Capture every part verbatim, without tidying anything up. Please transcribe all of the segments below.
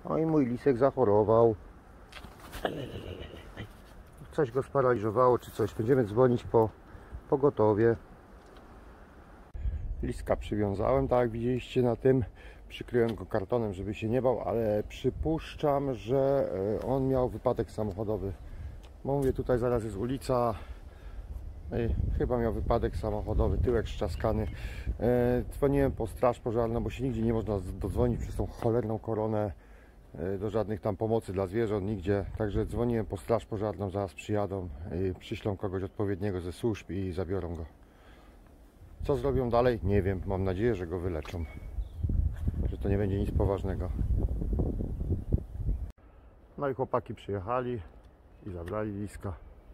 No i mój lisek zachorował. Coś go sparaliżowało czy coś. Będziemy dzwonić po pogotowie. Liska przywiązałem, tak jak widzieliście na tym. Przykryłem go kartonem, żeby się nie bał, ale przypuszczam, że on miał wypadek samochodowy. Bo mówię, tutaj zaraz jest ulica. Chyba miał wypadek samochodowy, tyłek szczaskany. Dzwoniłem po straż pożarną, bo się nigdzie nie można dodzwonić przez tą cholerną koronę do żadnych tam pomocy dla zwierząt, nigdzie. Także dzwoniłem po straż pożarną, zaraz przyjadą i przyślą kogoś odpowiedniego ze służb i zabiorą go. Co zrobią dalej? Nie wiem. Mam nadzieję, że go wyleczą. Że to nie będzie nic poważnego. No i chłopaki przyjechali i zabrali liska.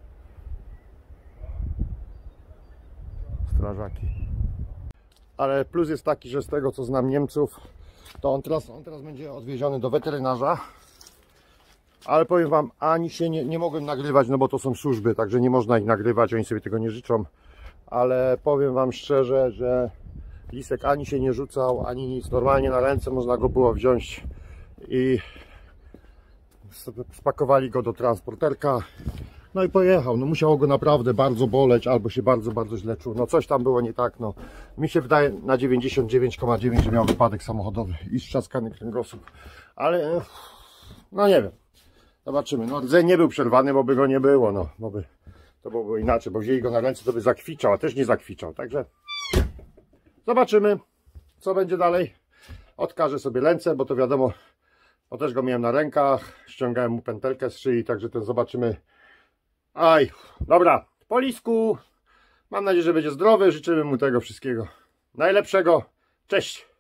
Strażaki. Ale plus jest taki, że z tego co znam Niemców, to on teraz, on teraz będzie odwieziony do weterynarza. Ale powiem wam, ani się nie, nie mogłem nagrywać, no bo to są służby, także nie można ich nagrywać, oni sobie tego nie życzą. Ale powiem wam szczerze, że lisek ani się nie rzucał, ani nic. Normalnie na ręce można go było wziąć i spakowali go do transporterka. No i pojechał. No musiało go naprawdę bardzo boleć, albo się bardzo, bardzo źle czuł. No coś tam było nie tak, no. Mi się wydaje na dziewięćdziesiąt dziewięć przecinek dziewięć, że miał wypadek samochodowy i strzaskany kręgosłup. Ale no nie wiem. Zobaczymy. No rdzeń nie był przerwany, bo by go nie było, no. Bo by, to byłoby inaczej, bo wzięli go na ręce, to by zakwiczał, a też nie zakwiczał. Także zobaczymy, co będzie dalej. Odkażę sobie ręce, bo to wiadomo, bo też go miałem na rękach. Ściągałem mu pętelkę z szyi, także ten zobaczymy. Aj, dobra, po lisku. Mam nadzieję, że będzie zdrowy. Życzymy mu tego wszystkiego najlepszego. Cześć!